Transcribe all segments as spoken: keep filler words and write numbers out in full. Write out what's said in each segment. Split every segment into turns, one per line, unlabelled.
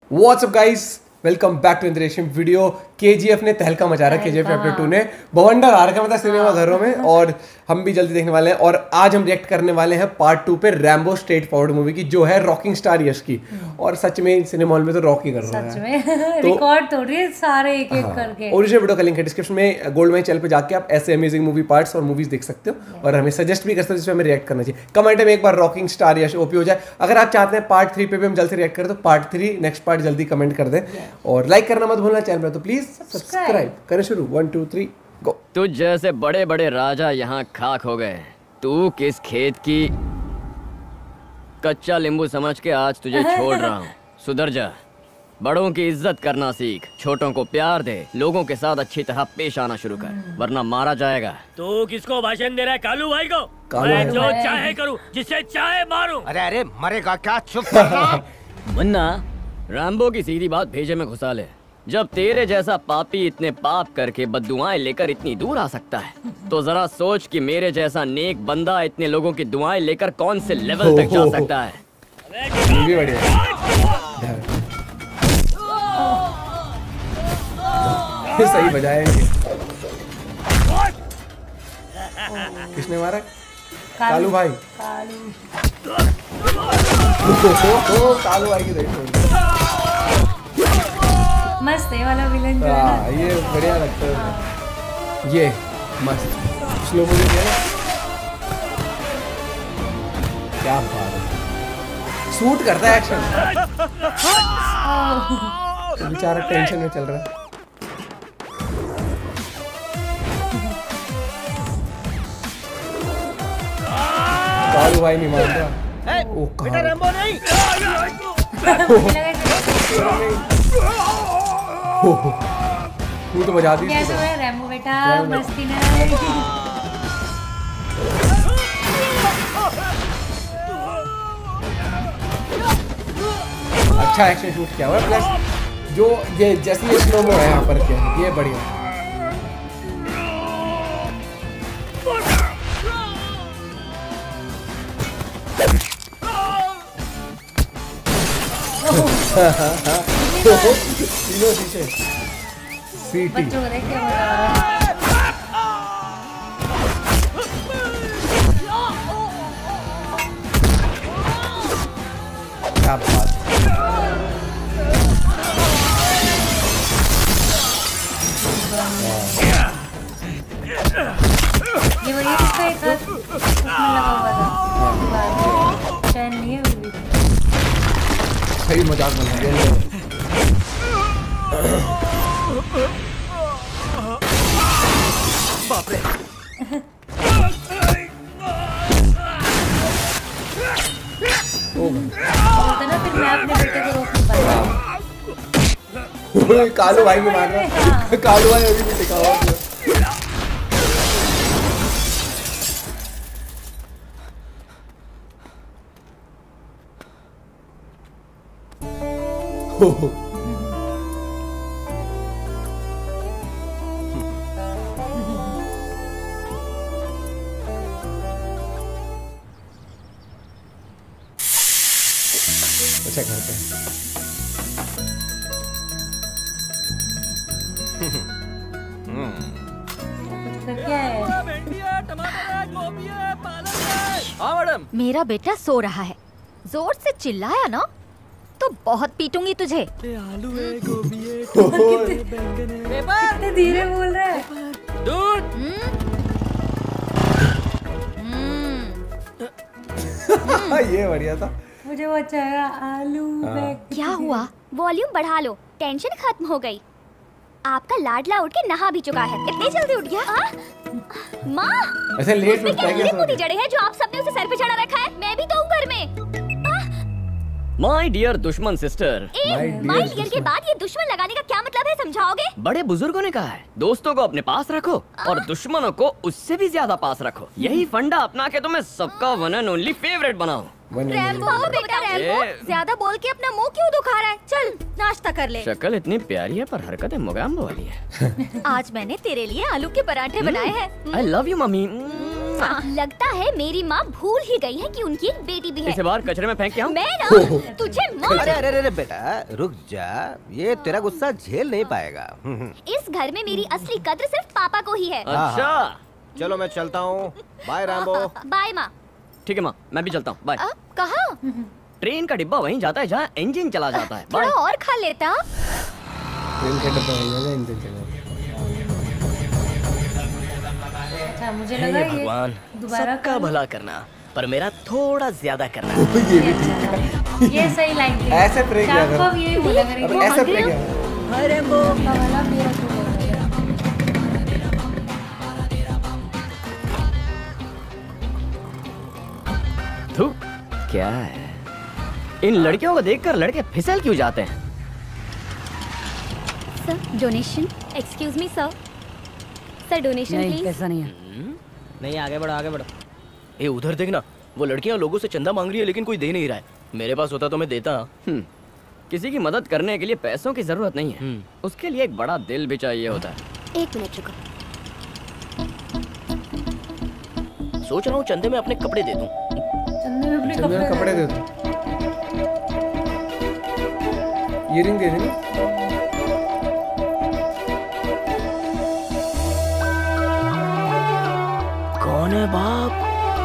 WhatsApp guys, welcome back to इंद्रेशिम video. KGF ने तहलका मचा रहा है। केजीएफ चैप्टर टू ने बवंडर आ रखा है मतलब सिनेमा घरों में, और हम भी जल्दी देखने वाले हैं। और आज हम रिएक्ट करने वाले हैं पार्ट टू पे, रैम्बो स्ट्रेट फॉरवर्ड मूवी की, जो है रॉकिंग स्टार यश की। और सच में सिनेमा हॉल में तो रॉक ही कर रहा है,
सच में रिकॉर्ड तोड़ रही है सारे एक एक करके।
ओरिजिनल वीडियो का लिंक है डिस्क्रिप्शन में, गोल्ड माइन चैनल पे जाके आप ऐसे अमेजिंग मूवी पार्ट्स और मूवीज देख सकते हो, और हमें सजेस्ट भी कर सकते हो जिसमें हमें रिएक्ट करना चाहिए। कमेंट में एक बार रॉकिंग स्टार यश ओपी हो जाए। अगर आप चाहते हैं पार्ट थ्री पे भी हम जल्द से रिएक्ट करें तो पार्ट थ्री नेक्स्ट पार्ट जल्दी कमेंट कर दें, और लाइक करना मत भूलना चैनल पर। तो प्लीज सब्सक्राइब करें। शुरू वन टू थ्री गो।
तुझ जैसे बड़े बड़े राजा यहाँ खाक हो गए। तू किस खेत की कच्चा नींबू समझ के आज तुझे छोड़ रहा हूँ। सुधर जा, बड़ों की इज्जत करना सीख, छोटों को प्यार दे, लोगों के साथ अच्छी तरह पेश आना शुरू कर, वरना मारा जाएगा।
तू किसको भाषण दे रहा है? कालू भाई को।
कालू
मैं
भाई।
जो चाहे करूँ, जिसे चाहे मारूं।
अरे अरे मरेगा क्या, चुप करना।
मुन्ना, रैम्बो की सीधी बात भेजे में घुसा ले। जब तेरे जैसा पापी इतने पाप करके बद्दुआएं लेकर इतनी दूर आ सकता है, तो जरा सोच कि मेरे जैसा नेक बंदा इतने लोगों की दुआएं लेकर कौन से लेवल तक जा सकता है।
ये भी बढ़िया है। ये सही बजाया है। किसने मारा? कालू भाई।
कालू
कालू भाई की देखो,
मस्त है वाला विलन जो है ना,
ये बढ़िया लगता है। ये मस्त स्लो मोशन है ना, क्या बात है, सूट करता है एक्शन। बेचारा टेंशन में चल रहा है। कालू भाई नहीं मान रहा। ओ
बेटा रैम्बो नहीं।
तू तो बजा दी।
कैसे है रैम्बो बेटा, मस्ती ना।
अच्छा एक्शन शूट किया हुआ है, प्लस जो ये जैसे ये स्लो मो है यहाँ पर क्या, ये बढ़िया। तीनों शीशे सीटी।
बच्चों को देख के मजा आ रहा है।
क्या बात।
ये वही इसका एक हाथ उसमें लगा हुआ था, चैन नहीं है अभी।
सही मजाक बना दिया।
बाप रे।
बोलते ना, फिर मैं अपने बेटे को रोक नहीं पाया।
कालू भाई में मार रहा। कालू भाई अभी भी टिका हुआ है। अच्छा करते हैं।
क्या है?
भिंडिया, टमाटर है, गोभी है, पालक है। हाँ मैडम।
मेरा बेटा सो रहा है, जोर से चिल्लाया ना तो बहुत पीटूंगी तुझे।
आलू है, गोभी है, टमाटर है, बैंगन है।
कितने धीरे बोल रहा है।
दूध।
ये बढ़िया था।
मुझे वो अच्छा लगा। आलू बैग।
क्या हुआ? वॉल्यूम बढ़ा लो, टेंशन खत्म हो गई। आपका लाडला उठ के नहा भी चुका है, इतनी जल्दी उठ गया? हाँ? माँ,
ऐसे लेट
उसमें
उठता
क्या
है
कीड़े
क्या?
कूदी जड़े हैं जो आप सबने उसे सर पे चढ़ा रखा है? मैं भी तो हूँ घर में।
माय डियर दुश्मन सिस्टर।
ए,
My dear
माय डियर के
दुश्मन।
बाद ये दुश्मन लगाने का क्या मतलब है, समझाओगे?
बड़े बुजुर्गों ने कहा है, दोस्तों को अपने पास रखो और दुश्मनों को उससे भी ज्यादा पास रखो। यही फंडा अपना के तुम्हें सबका वन एंड ओनली फेवरेट बनाओ।
रैम्बो बेटा रैम्बो,
ए।
ज्यादा बोल के अपना मुंह क्यों दुखा रहा है? चल नाश्ता कर ले।
शक्ल इतनी प्यारी है पर हरकतें मोगैम्बो वाली है।
आज मैंने तेरे लिए आलू के पराठे बनाए हैं।
I love you mummy.
लगता है मेरी माँ भूल ही गई है कि उनकी एक बेटी भी है।
इसे बाहर कचरे में फेंक के आऊं?
मैं ना तुझे मार।
अरे अरे अरे बेटा रुक जा, ये तेरा गुस्सा झेल नहीं पाएगा।
इस घर में मेरी असली कद्र सिर्फ पापा को ही है।
अच्छा
चलो मैं चलता हूँ, बाय रैम्बो।
बाय माँ।
ठीक है माँ, मैं भी चलता हूँ, बाय।
कहाँ?
ट्रेन का डिब्बा वहीं जाता है जहाँ इंजन चला जाता है।
थोड़ा
बाय।
और खा लेता।
ट्रेन का डब्बा वहीं जाएगा, इंजन चलेगा।
अच्छा मुझे लगा ये
भगवान
दोबारा
सबका भला करना, पर मेरा थोड़ा ज्यादा करना।
ये भी ठीक है।
ये सही लाइन थी।
ऐसे प्रे किया करो।
शाम को यही बोला करेगी।
अब ऐसे प्रे किया करो।
Hi Rambo.
वाला मेरा तो बोल रहा है।
थू, क्या है? इन लड़कियों को देखकर लड़के फिसल क्यों जाते हैं?
Sir donation. Excuse me sir. Sir donation please.
पैसा नहीं है।
नहीं आगे बढ़ो आगे बढ़ो। ए उधर देखना, वो लड़कियां लोगों से चंदा मांग रही है लेकिन कोई दे नहीं रहा है। मेरे पास होता तो मैं देता।
हम्म, किसी की मदद करने के लिए पैसों की जरूरत नहीं है, उसके लिए एक बड़ा दिल भी चाहिए होता है।
एक मिनट रुको।
सोच रहा हूँ चंदे में अपने कपड़े दे दूं।
चंदे में अपने
चंदे में कपड़े दे दो। ईयरिंग दे देना।
कौन है बाप?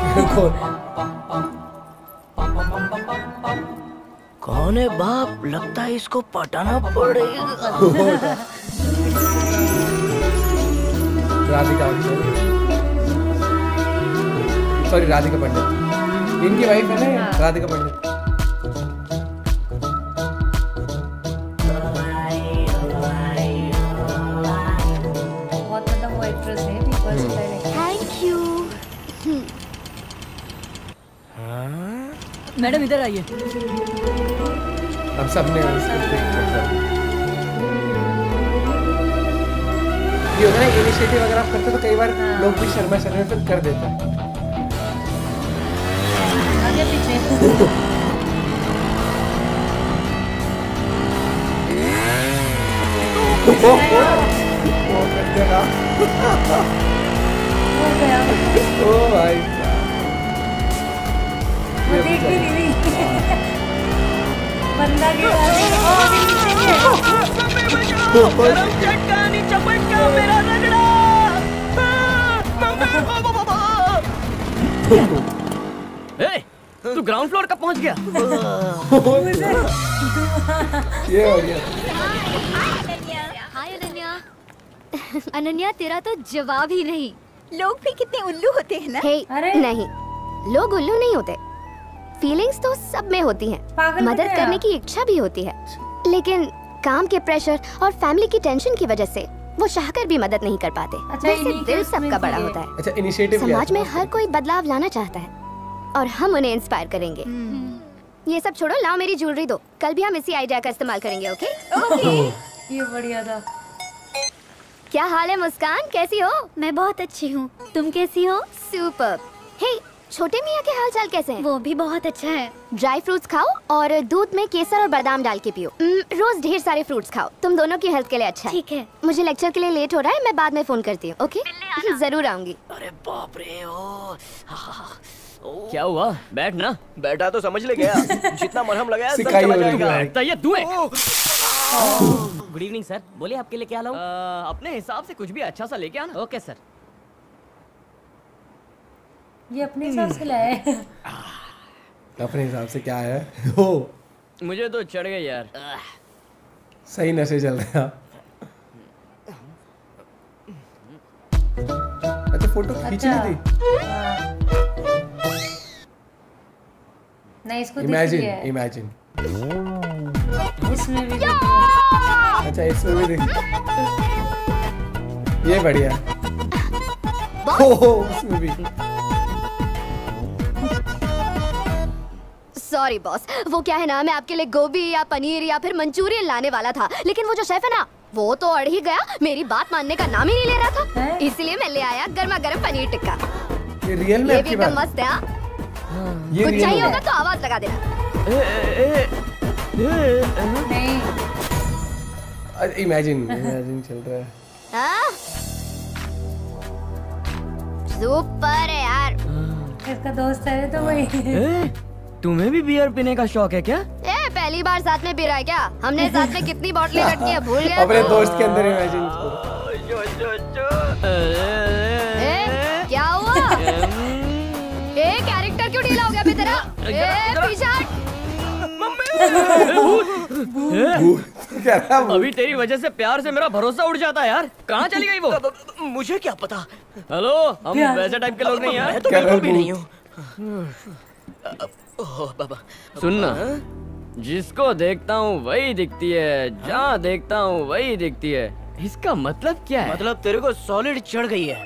कौन है बाप? लगता है इसको पटाना पड़ेगा।
राधिका, सॉरी राधिका पंडित, इनकी वाइफ है ना ये, राधिका पंडित।
बहुत मतलब वो एक्ट्रेस है भी फर्स्ट
थैंक यू।
मैडम इधर आइए।
अब सबने उसको देख लिया। ये होता है ना, इनिशिएटिव अगर आप करते हो तो कई बार लोग भी शर्मा शर्मा फिर कर देते हैं।
आगे पीछे।
वो कर देगा।
हो गया।
ओ भाई
वो देख भी नहीं रही। बंदा के साथ
चटकानी चपटका मेरा रगड़ा।
ए, तू ग्राउंड फ्लोर कब पहुंच गया?
ये हो गया।
हाय अनन्या। अनन्या तेरा तो जवाब ही नहीं। लोग भी कितने उल्लू होते हैं ना। hey,
अरे।
नहीं, लोग उल्लू नहीं होते। फीलिंग्स तो सब में होती हैं।
पागल
मदद
होते
करने
हैं।
की इच्छा भी होती है, लेकिन काम के प्रेशर और फैमिली की टेंशन की वजह से वो चाहकर भी मदद नहीं कर पाते।
अच्छा,
वैसे
इन्हीं
दिल
के
सबका
उसमें
बड़ा
भी है।
होता है।
अच्छा इनिशिएटिव
समाज में हर कोई बदलाव लाना चाहता है और हम उन्हें इंस्पायर करेंगे। ये सब छोड़ो, लाओ मेरी ज्वेलरी दो। कल भी हम इसी आइडिया का इस्तेमाल करेंगे। Okay okay.
ये बढ़िया था।
क्या हाल है मुस्कान, कैसी हो? मैं बहुत अच्छी हूँ, तुम कैसी हो? सुपर। हे, छोटे मियाँ के हाल चाल कैसे हैं? वो भी बहुत अच्छा है। ड्राई फ्रूट्स खाओ और दूध में केसर और बादाम डाल के पियो। उम, रोज ढेर सारे फ्रूट्स खाओ, तुम दोनों की हेल्थ के लिए अच्छा है। ठीक है। मुझे लेक्चर के लिए लेट हो रहा है, मैं बाद में फोन करती हूँ। ओके जरूर आऊंगी।
अरे बाप रे। ओ
क्या हुआ? बैठ ना।
बेटा तो समझ ले गया, जितना मरहम लगाया सब
सिकाई
चला
हो रही
जाएगा।
है।
लगता है ये तू है।
गुड इवनिंग सर, बोलिए आपके लिए क्या लाऊं?
अ, अपने हिसाब से कुछ भी अच्छा सा लेके आना।
Okay sir.
ये अपने हिसाब से लाया है।
अपने हिसाब से क्या है? हो
मुझे तो चढ़ गई यार।
सही नशे चल रहे हैं। अच्छा फोटो खींच
अच्छा।
ली थी।
हाँ। नहीं इसको दिख
इमेजिन
गया है।
इमेजिन।
इसमें भी
अच्छा इसमें भी देख। ये बढ़िया। हो हो उसमें भी।
सॉरी बॉस, वो क्या है ना, मैं आपके लिए गोभी या पनीर या फिर मंचूरियन लाने वाला था, लेकिन वो जो शेफ है ना, वो तो अड़ ही गया, मेरी बात मानने का नाम ही नहीं ले रहा था।
हैं?
इसलिए मैं ले आया गर्मा गर्म पनीर टिक्का।
ये रियल में
ये भी
आपकी
एकदम
बात?
मस्त है। हाँ?
ये
कुछ
रियल
चाहिए
में?
होगा तो आवाज लगा देना।
नहीं।
इमेजिन इमेजिन चल रहा है।
हाँ? सुपर है यार।
इसका दोस्त है तो वही।
ए, तुम्हें भी बियर पीने का शौक है क्या?
ए, पहली बार साथ में पी रहा है क्या? हमने साथ में कितनी बोतलें कटी है भूल गया?
अपने दोस्त के अंदर इमेजिन।
ए, क्या हुआ? ए, कैरेक्टर क्यों ढीला हो गया बे तेरा? ए, पीछे हट।
क्या था वो?
अभी तेरी वजह से प्यार से मेरा भरोसा उड़ जाता है यार। कहाँ चली गई वो?
मुझे क्या पता।
हेलो, हम वैसे टाइप के लोग नहीं
मैं
हैं।
तो बिल्कुल भी नहीं हूँ। ओह बाबा,
सुनना, जिसको देखता हूँ वही दिखती है, जहाँ देखता हूँ वही दिखती है। इसका मतलब क्या है?
मतलब तेरे को सॉलिड चढ़ गई है।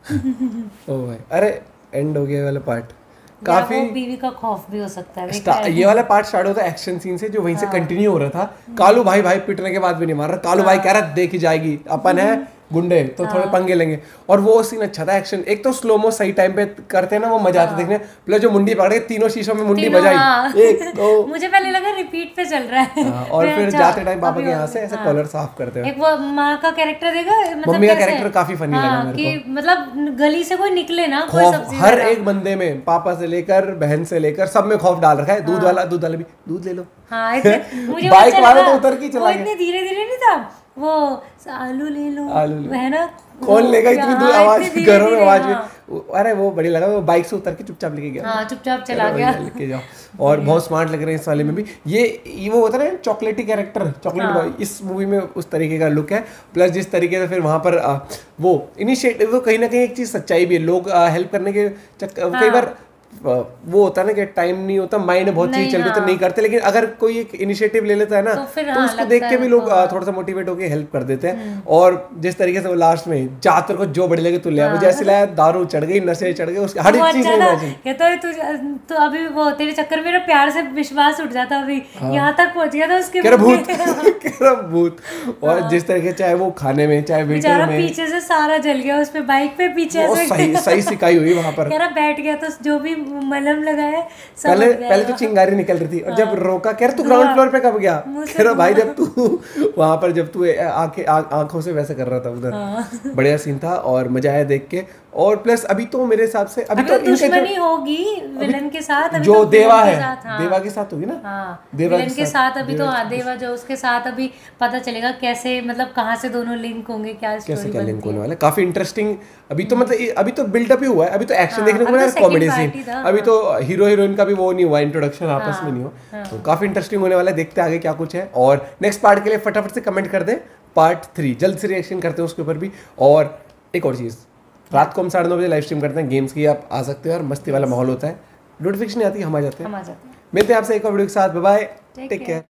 ओ भाई, अरे एंड हो गया वाला पार्ट
काफी
काफी।
बीवी का खौफ भी हो सकता है।
स्टा- ये वाला पार्ट स्टार्ट होता है एक्शन सीन से, जो वहीं से कंटिन्यू हो रहा था। कालू भाई भाई पिटने के बाद भी नहीं मार रहा। कालू भाई कह रहा देखी जाएगी, अपन है गुंडे तो थोड़े पंगे लेंगे। और वो सीन अच्छा था एक्शन। एक तो स्लोमो सही टाइम पे करते हैं ना, वो मजा आता है देखने। प्लस जो मुंडी पकड़े तीनों शीशों में मुंडी
तीनों,
बजाई,
हाँ।
एक दो।
मुझे पहले लगा रिपीट पे चल रहा है।
हाँ, और
मैं
फिर
अच्छा,
जाते टाइम पापा
अभी
के यहाँ
और-
से ऐसे
हाँ।
कॉलर साफ करते हैं।
एक वो माँ का कैरेक्टर देखा, मतलब
मम्मी का
कैसे?
कैरेक्टर काफी funny लगा
हाँ,
मेरे
कि मतलब गली से कोई निकले ना, कोई
खौफ
सब्जी
हर
वाला।
एक बंदे में, पापा से लेकर बहन से लेकर सब में खौफ डाल रखा है। दूध वाला दूध वाला भी दूध ले लो।
हाँ, इतने- मुझे वो
बाइक
अच्छा
वाला
लगा।
तो उतर के चला
वो
गया।
इतने धीरे धीरे नहीं था वो, आलू ले लो,
आलू ले लो।
है ना?
कौन
वो-
लेगा इतनी दूर
हाँ,
आवाज,
इतने धीरे
घरों में
धीरे,
आवाज
हाँ।
में। अरे वो बढ़िया लगा, वो बाइक से उतर के चुपचाप लेके गया।
हाँ, चुपचाप चला
चलो
गया।
भैया, लेके जाओ। और बहुत स्मार्ट लग रहे हैं इस वाले में भी। ये ये वो होता है ना चॉकलेटी कैरेक्टर, चॉकलेट बॉय, इस मूवी में उस तरीके का लुक है। प्लस जिस तरीके से फिर वहां पर आ, वो इनिशिएटिव, वो कहीं ना कहीं एक चीज सच्चाई भी है। लोग हेल्प करने के चक्कर कई बार आ, वो होता है ना कि टाइम नहीं होता, माइंड बहुत चीज
नहीं,
चल रही तो
हाँ।
नहीं करते। लेकिन अगर कोई एक इनिशिएटिव ले लेता है ना,
तो फिर
तो
हाँ,
उसको
लगता
देख के
है
भी लोग
उनको,
आ,
हाँ।
थोड़ा सा मोटिवेट होकर हेल्प कर देते हैं। और जिस तरीके से वो लास्ट में जा तेरे को जो बड़ी लगे तू ले आ, वो जैसे लाया, दारू चढ़ गई, नशे चढ़ गए, उसके हर
वो
एक चीज
अच्छा
में
था,
imagine।
कहता है तू तो अभी वो तेरे चक्कर में मेरा प्यार से विश्वास उठ जाता, अभी यहाँ तक पहुंच गया था उसके
कह रहा
मुंह
भूत,
में।
कह रहा भूत। और जिस तरीके चाहे वो खाने में चाहे वेटर
बेचारा
में,
पीछे से सारा जल गया, उस पे बाइक पे पीछे
वो
से
सही सही सिकाई हुई वहां पर।
कह रहा बैठ गया, तो जो भी मलहम लगाया सब
पहले
हट गया।
पहले तो चिंगारी निकल रही थी, और जब रोका, कह रहा तू ग्राउंड फ्लोर पे कब गया? कह रहा भाई जब तू वहां पर, जब तू आंखें आंखों से वैसे कर रहा था उधर। बढ़िया सीन था और मजा आया देख के। और प्लस अभी तो मेरे हिसाब से अभी
अभी
तो
तो
इनके जो-
दुश्मनी होगी विलन के साथ, अभी
जो
तो
देवा
विलन के
है,
साथ, हाँ।
देवा के साथ होगी ना।
हाँ,
देवा
विलन के साथ अभी तो
देवा
हाँ, देवा जो उसके साथ अभी पता चलेगा कैसे, मतलब कहाँ से दोनों लिंक होंगे, क्या
कैसे
स्टोरी
क्या लिंक
बनती
होने
है।
वाला है। काफी इंटरेस्टिंग। अभी तो मतलब ये- अभी तो बिल्डअप ही हुआ है, अभी तो एक्शन
हाँ,
देखने को
अभी
मिला
तो
है, कॉमेडी
second
सीन।
part ही था,
अभी तो हीरो हीरोइन का भी वो नहीं हुआ, इंट्रोडक्शन आपस में नहीं हो।
हाँ।
तो काफी इंटरेस्टिंग होने वाला है, देखते हैं आगे क्या कुछ है। और नेक्स्ट पार्ट के लिए फटाफट से कमेंट कर दें, पार्ट थ्री जल्द से रिएक्शन करते हैं उसके ऊपर भी। और एक और चीज़, रात को हम साढ़े नौ बजे लाइव स्ट्रीम करते हैं गेम्स की, आप आ सकते हो यार, मस्ती वाला माहौल होता है। नोटिफिकेशन नहीं आती, हम आ जाते हैं।
हम आ जाते हैं।
मिलते हैं आपसे एक और वीडियो के साथ। Bye bye, take care.